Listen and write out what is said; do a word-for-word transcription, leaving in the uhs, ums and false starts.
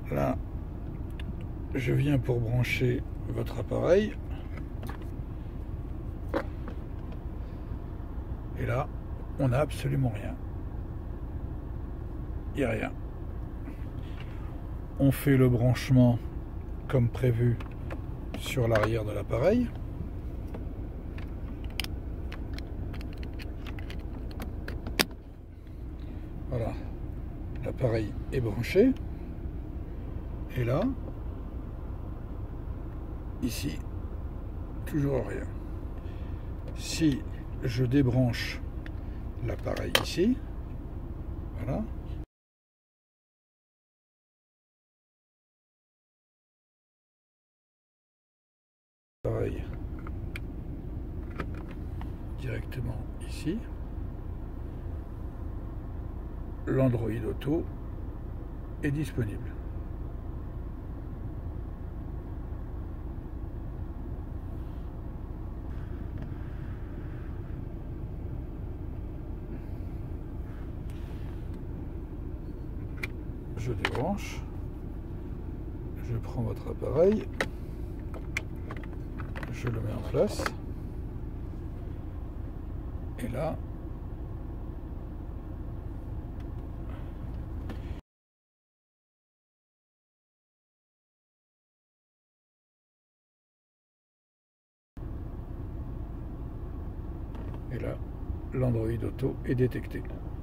Là, je viens pour brancher votre appareil. Et là, on n'a absolument rien. Il n'y a rien. On fait le branchement comme prévu sur l'arrière de l'appareil. Voilà, l'appareil est branché. Et là, ici, toujours rien. Si je débranche l'appareil ici, voilà. L'appareil directement ici. L'Android Auto est disponible. Je débranche, je prends votre appareil, je le mets en place, et là, et là, l'Android Auto est détecté.